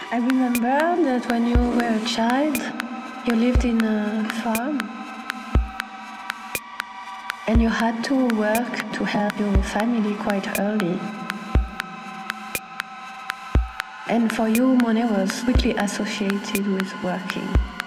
I remember that when you were a child, you lived in a farm and you had to work to help your family quite early. And for you, Monet was quickly associated with working.